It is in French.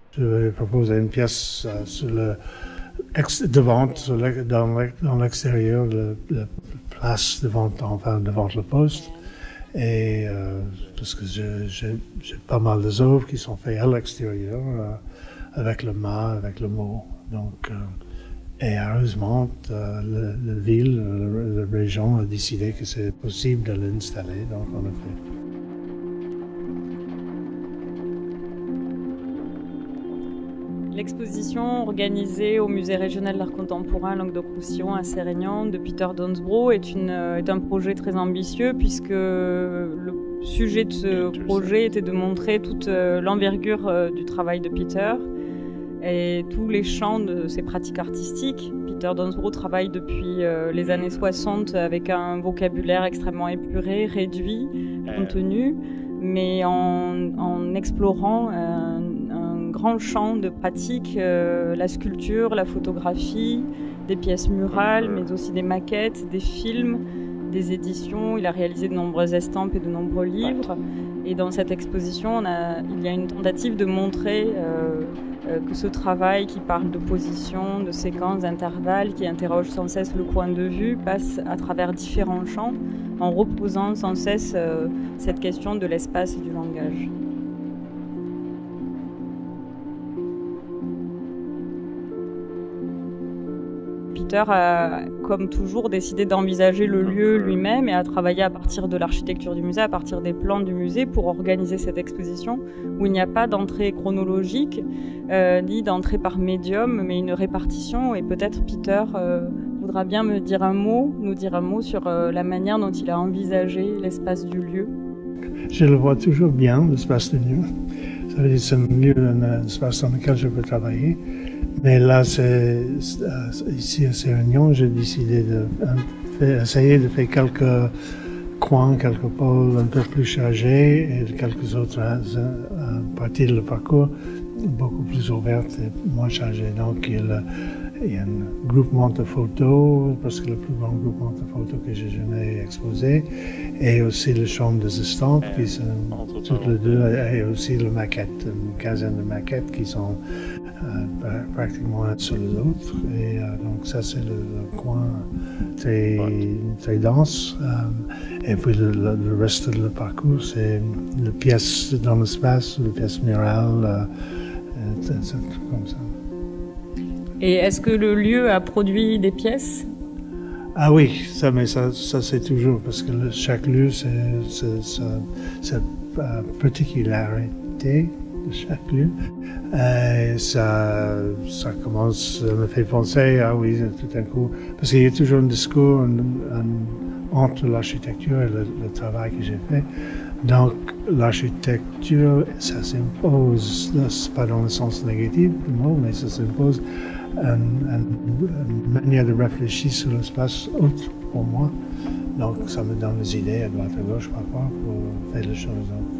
Je vais proposer une pièce sur le devant, dans l'extérieur, la place devant le poste. Et parce que j'ai pas mal d'œuvres qui sont faites à l'extérieur, avec le mât, avec le mot. Donc, et heureusement, la ville, la région a décidé que c'est possible de l'installer, donc on l'a fait. L'exposition organisée au Musée régional d'art contemporain Languedoc-Roussillon à Sérignan de Peter Donsbro est un projet très ambitieux puisque le sujet de ce projet était de montrer toute l'envergure du travail de Peter et tous les champs de ses pratiques artistiques. Peter Donsbro travaille depuis les années 60 avec un vocabulaire extrêmement épuré, réduit, contenu, mais en explorant un grand champ de pratiques, la sculpture, la photographie, des pièces murales, mais aussi des maquettes, des films, des éditions. Il a réalisé de nombreuses estampes et de nombreux livres. Et dans cette exposition, il y a une tentative de montrer que ce travail qui parle de position, de séquences, d'intervalles, qui interroge sans cesse le point de vue, passe à travers différents champs, en reposant sans cesse cette question de l'espace et du langage. Peter a, comme toujours, décidé d'envisager le lieu lui-même et a travaillé à partir de l'architecture du musée, à partir des plans du musée pour organiser cette exposition où il n'y a pas d'entrée chronologique ni d'entrée par médium, mais une répartition. Et peut-être Peter voudra bien nous dire un mot sur la manière dont il a envisagé l'espace du lieu. Je le vois toujours bien, l'espace du lieu. Ça veut dire que c'est un espace dans lequel je peux travailler. Mais là, ici à Sérignan, j'ai décidé d'essayer de faire quelques coins, quelques pôles un peu plus chargés et quelques autres parties du parcours beaucoup plus ouvertes et moins chargées. Donc, il y a un groupement de photos, parce que le plus grand groupement de photos que j'ai jamais exposé, et aussi la chambre des estampes, qui sont toutes les deux, et aussi la maquette, une quinzaine de maquettes qui sont pratiquement un sur les autres. Et donc ça, c'est le coin très dense. Et puis le reste du parcours, c'est les pièces dans l'espace, les pièces murales, c'est comme ça. Et est-ce que le lieu a produit des pièces? Ah oui, ça c'est toujours, parce que chaque lieu, c'est sa particularité de chaque lieu. Et ça me fait penser, ah oui, tout d'un coup, parce qu'il y a toujours un discours entre l'architecture et le travail que j'ai fait. Donc, l'architecture, ça s'impose, c'est pas dans le sens négatif du mot, mais ça s'impose une manière de réfléchir sur l'espace autre pour moi. Donc, ça me donne des idées à droite à gauche parfois pour faire les choses.